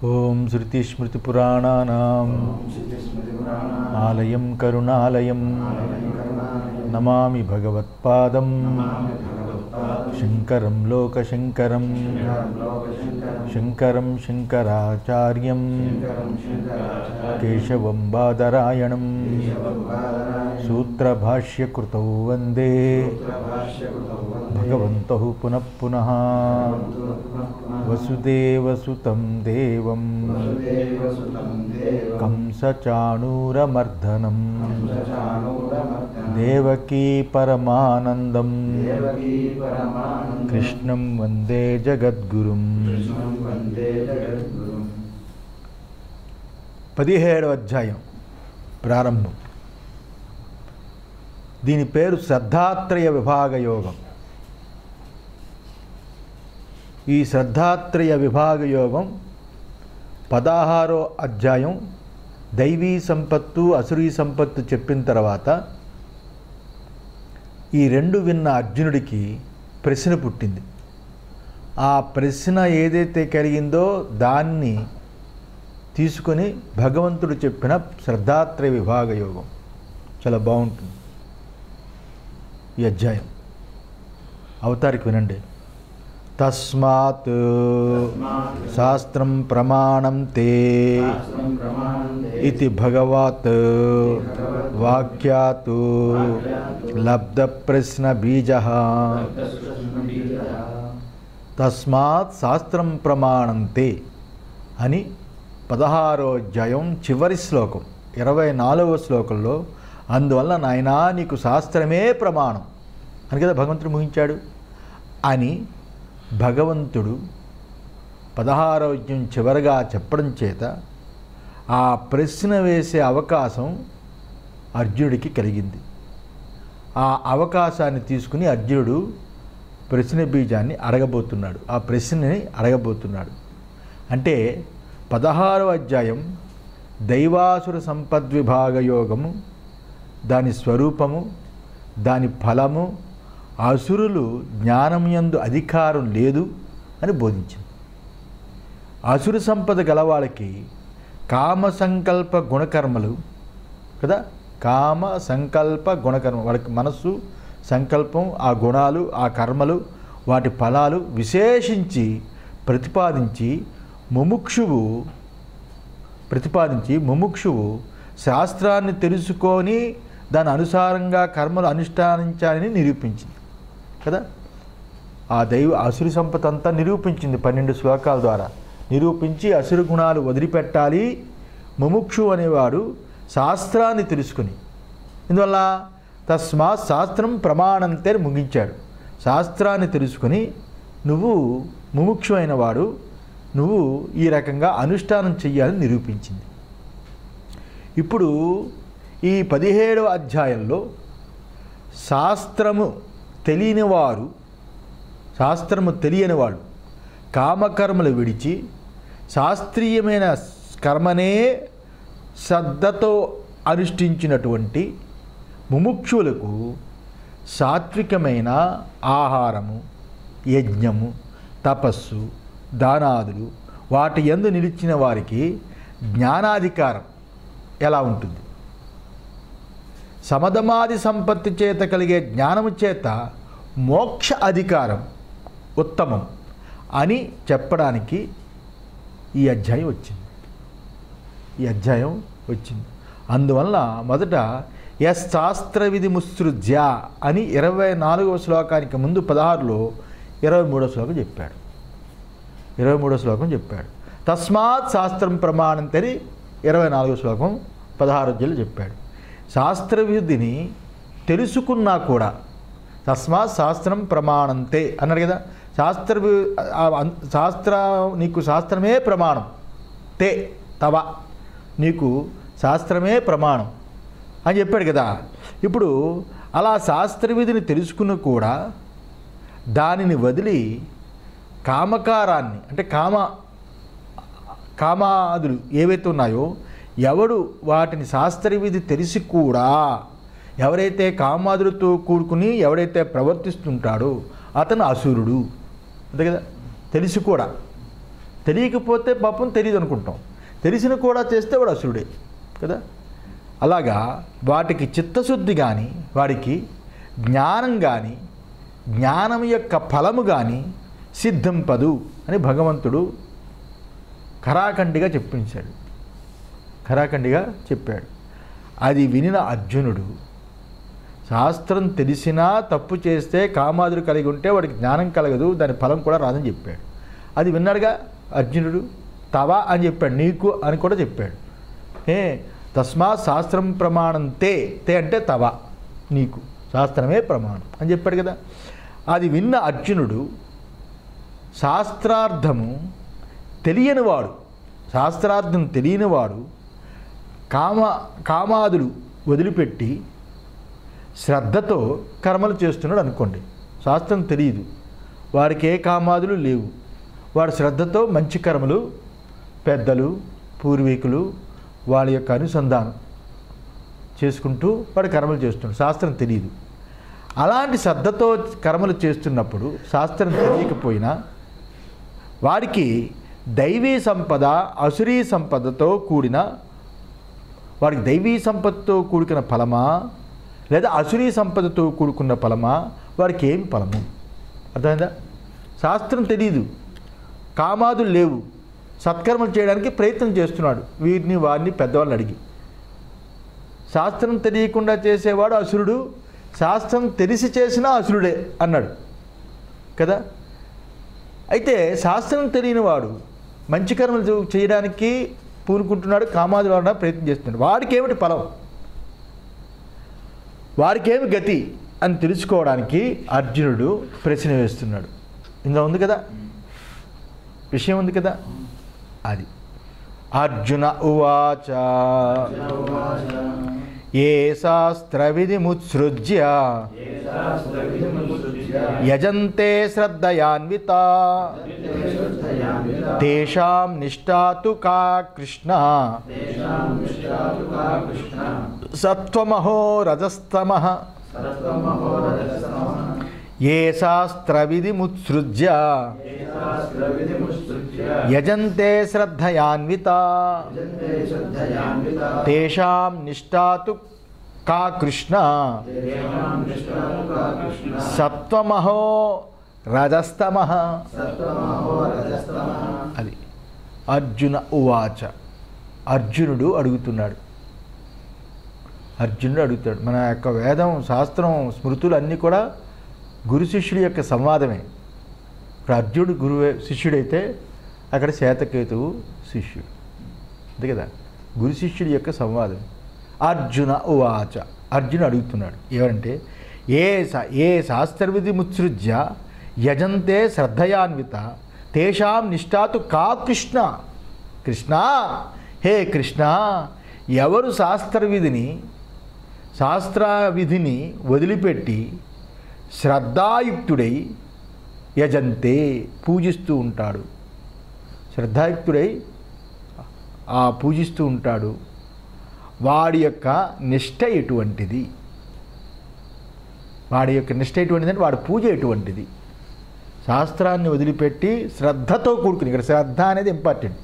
ఓం శృతిస్మృతిపురాణానాం ఆలయం కరుణాలయం నమామి భగవత్పాదం శంకరం లోకశంకరం శంకరం శంకరాచార్యం కేశవం బాదరాయణం సూత్రభాష్యకృతౌ వందే భగవంతః పునః పునః వసుదేవసుతం దేవం కంసచాణూరమర్దనం దేవకీ పరమానందం కృష్ణం వందే జగద్గురుం. 17వ అధ్యాయం ప్రారంభం. దీని పేరు శ్రద్ధాత్రయ విభాగ యోగం. ఈ శ్రద్ధాత్రయ విభాగ యోగం 16వ అధ్యాయం దైవీ సంపత్తు అసురీ సంపత్తు చెప్పిన తర్వాత ఈ రెండు విన్న అర్జునుడికి ప్రశ్న పుట్టింది. ఆ ప్రశ్న ఏదైతే కలిగిందో దాన్ని తీసుకొని భగవంతుడు చెప్పిన శ్రద్ధాత్రయ విభాగ యోగం చాలా బాగుంటుంది. ఈ అధ్యాయం అవతారికి వినండి. తస్మాత్ శాస్త్రం ప్రమాణం తే ఇతి భగవత్ వాక్యాత్ లబ్ధ ప్రశ్న బీజః. తస్మాత్ శాస్త్రం ప్రమాణం తే అని 16వ అధ్యాయం చివరి శ్లోకం 24వ శ్లోకంలో అందువల్ల నాయనా నీకు శాస్త్రమే ప్రమాణం అని కదా భగవంతుడు ముగించాడు అని భగవంతుడు 16వ అధ్యాయం చివరగా చెప్పడం చేత ఆ ప్రశ్న వేసే అవకాశం అర్జునుడికి కలిగింది. ఆ అవకాశాన్ని తీసుకుని అర్జునుడు ప్రశ్న బీజాన్ని అడగబోతున్నాడు. ఆ ప్రశ్నని అడగబోతున్నాడు. అంటే 16వ అధ్యాయం దైవాసుర సంపద్విభాగ యోగము, దాని స్వరూపము, దాని ఫలము, అసురులు జ్ఞానం యందు అధికారం లేదు అని బోధించింది. అసురు సంపద గలవాళ్ళకి కామ సంకల్ప గుణకర్మలు కదా, కామ సంకల్ప గుణకర్మ, వాళ్ళకి మనస్సు సంకల్పం, ఆ గుణాలు, ఆ కర్మలు, వాటి ఫలాలు విశేషించి ప్రతిపాదించి ముముక్షువు శాస్త్రాన్ని తెలుసుకొని దాని అనుసారంగా కర్మలు అనుష్ఠానించాలని నిరూపించింది కదా. ఆ అసురు సంపద అంతా నిరూపించింది 12 శ్లోకాల ద్వారా. నిరూపించి అసురు గుణాలు వదిలిపెట్టాలి ముముక్షు అనేవాడు శాస్త్రాన్ని తెలుసుకుని. ఇందువల్ల తస్మాత్ శాస్త్రం ప్రమాణంతే ముగించాడు. శాస్త్రాన్ని తెలుసుకుని నువ్వు ముముక్షు అయినవాడు, నువ్వు ఈ రకంగా అనుష్ఠానం చెయ్యాలని నిరూపించింది. ఇప్పుడు ఈ 17వ అధ్యాయంలో శాస్త్రము తెలియని వాడు కామకర్మలు విడిచి శాస్త్రీయమైన కర్మనే శ్రద్ధతో అనుష్ఠించినటువంటి ముముక్షులకు సాత్వికమైన ఆహారము, యజ్ఞము, తపస్సు, దానాదులు వాటి యందు నిలిచిన వారికి జ్ఞానాధికారం ఎలా ఉంటుంది? సమధమాది సంపత్తి చేత కలిగే జ్ఞానము చేత మోక్ష అధికారం ఉత్తమం అని చెప్పడానికి ఈ అధ్యాయం వచ్చింది. అందువల్ల మొదట శాస్త్ర విధి ముసృజ్య అని 24వ శ్లోకానికి ముందు 16లో 23వ శ్లోకం చెప్పాడు. 23వ శ్లోకం చెప్పాడు. తస్మాత్ శాస్త్రం ప్రమాణం తెరి 24వ శ్లోకం 16వ అధ్యాయంలో చెప్పాడు. శాస్త్ర విధిని తెలుసుకున్నా కూడా తస్మాత్ శాస్త్రం ప్రమాణంతే అన్నాడు కదా. నీకు శాస్త్రమే ప్రమాణం, తే తవ నీకు శాస్త్రమే ప్రమాణం అని చెప్పాడు కదా. ఇప్పుడు అలా శాస్త్ర విధిని తెలుసుకున్న కూడా దానిని వదిలి కామకారాన్ని అంటే కామాదులు ఏవైతే ఉన్నాయో ఎవడు వాటిని శాస్త్ర విధి తెలిసి కూడా ఎవరైతే కామాదులతో కూడుకుని ఎవడైతే ప్రవర్తిస్తుంటాడో అతను అసురుడు అంతే కదా. తెలిసి కూడా తెలియకపోతే పాపం తెలియదు అనుకుంటాం, తెలిసిన కూడా చేస్తే వాడు అసురుడే కదా. అలాగా వాటికి చిత్తశుద్ధి కానీ, వాడికి జ్ఞానం కానీ, జ్ఞానం యొక్క ఫలము కానీ సిద్ధింపదు అని భగవంతుడు ఖరాఖండిగా చెప్పాడు. అది వినిన అర్జునుడు, శాస్త్రం తెలిసినా తప్పు చేస్తే కామాదులు కలిగి ఉంటే వాడికి జ్ఞానం కలగదు, దాని ఫలం కూడా రాదని చెప్పాడు. అది విన్నాడుగా అర్జునుడు. తవా అని చెప్పాడు, నీకు అని కూడా చెప్పాడు. తస్మాత్ శాస్త్రం ప్రమాణం తే అంటే తవా, నీకు శాస్త్రమే ప్రమాణం అని చెప్పాడు కదా. అది విన్న అర్జునుడు శాస్త్రార్థం తెలియనివాడు కామాదులు వదిలిపెట్టి శ్రద్ధతో కర్మలు చేస్తున్నాడు అనుకోండి. శాస్త్రం తెలియదు, వాడికి ఏ కామాదులు లేవు, వాడు శ్రద్ధతో మంచి కర్మలు, పెద్దలు పూర్వీకులు వాళ్ళ యొక్క అనుసంధానం చేసుకుంటూ వాడు కర్మలు చేస్తున్నాడు. శాస్త్రం తెలియదు. అలాంటి శ్రద్ధతో కర్మలు చేస్తున్నప్పుడు శాస్త్రం తెలియకపోయినా వాడికి దైవీ సంపద అసురీ సంపదతో కూడిన, వాడికి దైవీ సంపదతో కూడుకున్న ఫలమా లేదా అసురీ సంపదతో కూడుకున్న ఫలమా, వాడికి ఏం ఫలము? అర్థమైందా? శాస్త్రం తెలియదు, కామాదులు లేవు, సత్కర్మలు చేయడానికి ప్రయత్నం చేస్తున్నాడు వీరిని వారిని పెద్దవాళ్ళని అడిగి. శాస్త్రం తెలియకుండా చేసేవాడు అసురుడు, శాస్త్రం తెలిసి చేసినా అసురుడే అన్నాడు కదా. అయితే శాస్త్రం తెలియని వాడు మంచి కర్మలు చేయడానికి పూనుకుంటున్నాడు, కామాదులు వాడిన ప్రయత్నం చేస్తున్నాడు. వాడికి ఏమిటి ఫలం, వారికేమి గతి అని తెలుసుకోవడానికి అర్జునుడు ప్రశ్న వేస్తున్నాడు. ఇందులో ఉంది కదా, విషయం ఉంది కదా. అది అర్జున ఉవాచ ఏ శాస్త్ర విధిముత్సృజ్య యజంతే శ్రద్ధయాన్వితా తేషాం నిష్ఠా తు కా కృష్ణ సత్వమహో రజస్తమః. ఏ శాస్త్ర విధిముత్సృజ్య యజంతే శ్రద్ధయాన్వితా తేషాం నిష్ఠా తు కా కృష్ణ సత్వమహో రజస్తమః. అది అర్జున ఉవాచ. అర్జునుడు అడుగుతాడు. మన యొక్క వేదం, శాస్త్రం, స్మృతులు అన్నీ కూడా గురు శిష్యుడి యొక్క సంవాదమే. ఇప్పుడు అర్జునుడు గురువే శిష్యుడైతే అక్కడ శ్వేతకేతువు శిష్యుడు, అంతే కదా. గురు శిష్యుడి యొక్క సంవాదం. అర్జున ఉవాచ. అర్జునుడు అడుగుతున్నాడు ఏమంటే, ఏ శాస్త్రవిధి ముత్సృజ్య యజంతే శ్రద్ధయాన్విత తేషాం నిష్ఠాతు కా కృష్ణ. కృష్ణ, హే కృష్ణ, ఎవరు శాస్త్రవిధిని వదిలిపెట్టి శ్రద్ధాయుక్తుడై యజంతే పూజిస్తూ ఉంటాడు, శ్రద్ధాయుక్తుడై పూజిస్తూ ఉంటాడు, వాడి యొక్క నిష్ఠ ఎటువంటిది? అంటే వాడి పూజ ఎటువంటిది? శాస్త్రాన్ని వదిలిపెట్టి శ్రద్ధతో కూడుకుని, ఇక్కడ శ్రద్ధ అనేది ఇంపార్టెంట్.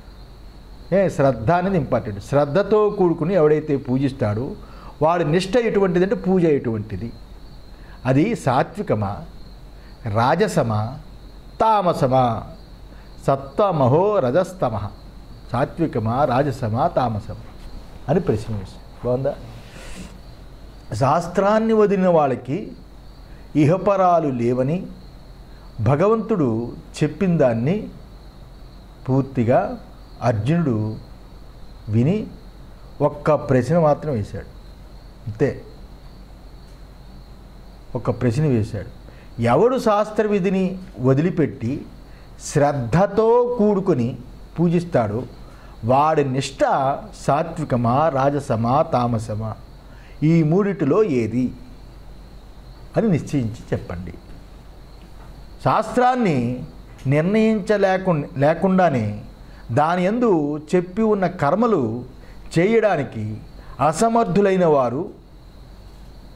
శ్రద్ధతో కూడుకుని ఎవడైతే పూజిస్తాడో వాడి నిష్ఠ ఎటువంటిది అంటే పూజ ఎటువంటిది? అది సాత్వికమా, రాజసమా, తామసమా? సత్వమహో రజస్తమః. సాత్వికమా, రాజసమా, తామసమా అని ప్రశ్న వేస్తాం. బాగుందా? శాస్త్రాన్ని వదిలిన వాళ్ళకి ఇహపరాలు లేవని భగవంతుడు చెప్పిన దాన్ని పూర్తిగా అర్జునుడు విని ఒక్క ప్రశ్న మాత్రం వేశాడు, అంతే. ఒక ప్రశ్న వేశాడు. ఎవడు శాస్త్ర విధిని వదిలిపెట్టి శ్రద్ధతో కూడుకొని పూజిస్తాడో వాడి నిష్ఠ సాత్వికమా, రాజసమా, తామసమా? ఈ మూడిటిలో ఏది అని నిశ్చయించి చెప్పండి. శాస్త్రాన్ని నిర్ణయించలేకుండానే దాని యందు చెప్పి ఉన్న కర్మలు చేయడానికి అసమర్థులైన వారు,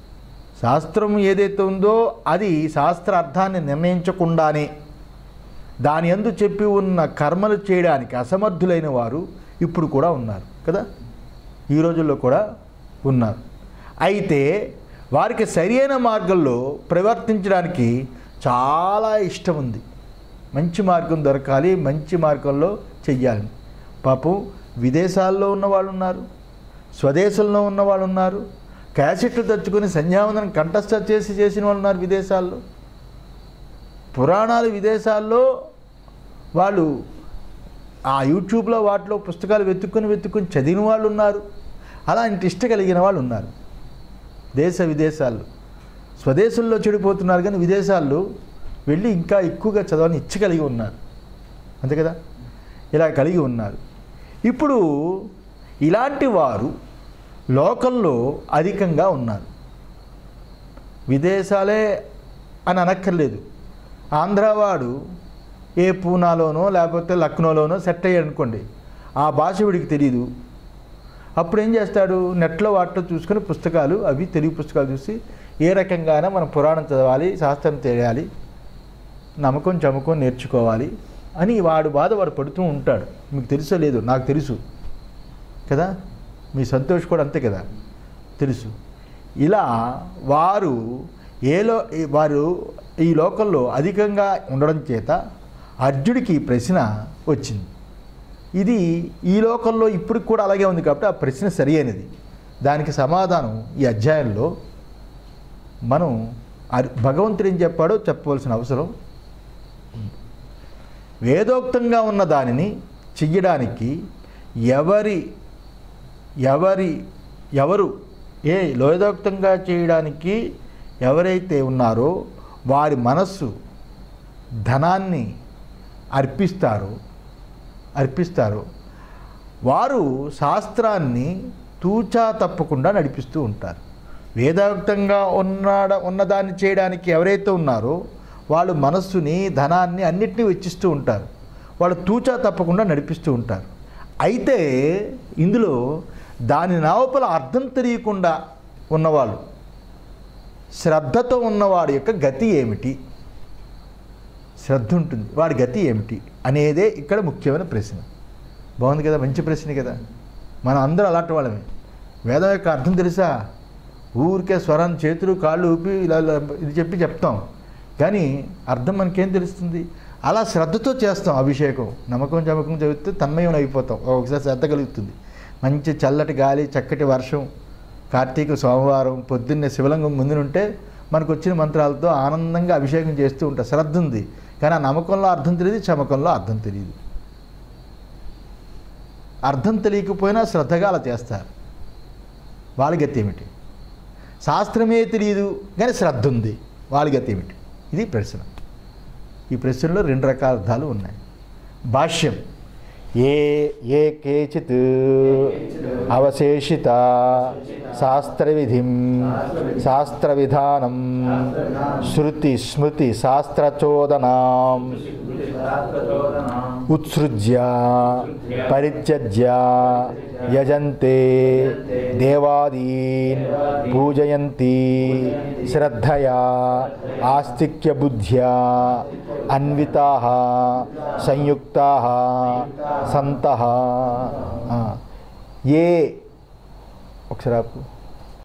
శాస్త్రం ఏదైతే ఉందో అది శాస్త్ర అర్థాన్ని నిర్ణయించకుండానే దాని యందు చెప్పి ఉన్న కర్మలు చేయడానికి అసమర్థులైన వారు ఇప్పుడు కూడా ఉన్నారు కదా, ఈ రోజుల్లో కూడా ఉన్నారు. అయితే వారికి సరియైన మార్గంలో ప్రవర్తించడానికి చాలా ఇష్టం ఉంది. మంచి మార్గం దొరకాలి, మంచి మార్గంలో చెయ్యాలి. పాపం విదేశాల్లో ఉన్నవాళ్ళు ఉన్నారు, స్వదేశంలో ఉన్నవాళ్ళు ఉన్నారు, క్యాసెట్లు తెచ్చుకొని సంధ్యావందనం కంఠస్థ చేసిన వాళ్ళు ఉన్నారు విదేశాల్లో. పురాణాలు విదేశాల్లో వాళ్ళు ఆ యూట్యూబ్లో వాటిలో పుస్తకాలు వెతుక్కొని చదివిన వాళ్ళు ఉన్నారు. అలాంటి ఇష్ట కలిగిన వాళ్ళు ఉన్నారు దేశ విదేశాల్లో. స్వదేశంలో చెడిపోతున్నారు కానీ విదేశాల్లో వెళ్ళి ఇంకా ఎక్కువగా చదవాలని ఇచ్చ కలిగి ఉన్నారు, అంతే కదా, ఇలా కలిగి ఉన్నారు. ఇప్పుడు ఇలాంటి వారు లోకంలో అధికంగా ఉన్నారు. విదేశాలే అని అనక్కర్లేదు. ఆంధ్రావాడు ఏ పూనాలోనో లేకపోతే లక్నోలోనో సెట్ అయ్యాడు అనుకోండి, ఆ భాష వీడికి తెలియదు. అప్పుడు ఏం చేస్తాడు, నెట్లో వాటిలో చూసుకొని పుస్తకాలు, అవి తెలుగు పుస్తకాలు చూసి ఏ రకంగానో మనం పురాణం చదవాలి, శాస్త్రం తెలియాలి, నమ్మకం చమకం నేర్చుకోవాలి అని వాడు బాధ వాడు పడుతూ ఉంటాడు. మీకు తెలుసో లేదు, నాకు తెలుసు కదా, మీ సంతోష్ కూడా అంతే కదా, తెలుసు. ఇలా వారు వారు ఈ లోకంలో అధికంగా ఉండడం చేత అర్జుడికి ఈ ప్రశ్న వచ్చింది. ఇది ఈ లోకంలో ఇప్పటికి కూడా అలాగే ఉంది కాబట్టి ఆ ప్రశ్న సరి అయినది. దానికి సమాధానం ఈ అధ్యాయంలో మనం భగవంతుడు ఏం చెప్పాడో చెప్పవలసిన అవసరం. వేదోక్తంగా ఉన్న దానిని చెయ్యడానికి ఎవరు వేదోక్తంగా చేయడానికి ఎవరైతే ఉన్నారో వారి మనస్సు ధనాన్ని అర్పిస్తారో వారు శాస్త్రాన్ని తూచా తప్పకుండా నడిపిస్తూ ఉంటారు. వేదోక్తంగా ఉన్నదాన్ని చేయడానికి ఎవరైతే ఉన్నారో వాళ్ళు మనస్సుని ధనాన్ని అన్నిటినీ వెచ్చిస్తూ ఉంటారు, వాళ్ళు తూచా తప్పకుండా నడిపిస్తూ ఉంటారు. అయితే ఇందులో దాని లోపల అర్థం తెలియకుండా ఉన్నవాళ్ళు, శ్రద్ధతో ఉన్నవాడి యొక్క గతి ఏమిటి, శ్రద్ధ ఉంటుంది వాడి గతి ఏమిటి అనేదే ఇక్కడ ముఖ్యమైన ప్రశ్న. బాగుంది కదా, మంచి ప్రశ్న కదా. మనం అందరూ అలాంటి వాళ్ళమే. వేదం యొక్క అర్థం తెలుసా, ఊరికే స్వరాన్ని చేతులు కాళ్ళు ఊపి ఇలా ఇది చెప్తాం కానీ అర్థం మనకేం తెలుస్తుంది. అలా శ్రద్ధతో చేస్తాం అభిషేకం, నమ్మకం చమకం చదివితే తన్మయం అయిపోతాం. ఒకసారి శ్రద్ధ కలుగుతుంది. మంచి చల్లటి గాలి, చక్కటి వర్షం, కార్తీక సోమవారం పొద్దున్నే శివలింగం ముందునుంటే మనకు వచ్చిన మంత్రాలతో ఆనందంగా అభిషేకం చేస్తూ ఉంటాం. శ్రద్ధ ఉంది కానీ ఆ నమ్మకంలో అర్థం తెలియదు, చమకంలో అర్థం తెలియదు. అర్థం తెలియకపోయినా శ్రద్ధగా అలా చేస్తారు. వాళ్ళ గతి ఏమిటి? శాస్త్రమే తెలియదు కానీ శ్రద్ధ ఉంది, వాళ్ళ గతి ఏమిటి? ఇది ప్రశ్న. ఈ ప్రశ్నలో రెండు రకాల అర్థాలు ఉన్నాయి. భాష్యం ఏ కేచిత్ అవశేషిత శాస్త్రవిధిం శాస్త్రవిధానం శృతి స్మృతి శాస్త్రచోదనాం ఉత్సృజ్య పరిత్యజ్య యజంతే దేవాదీన్ పూజయంతి శ్రద్ధయా ఆస్తిక్య బుద్ధ్యా అన్వితాః సంయుక్తాః సంతః. ఒకసారి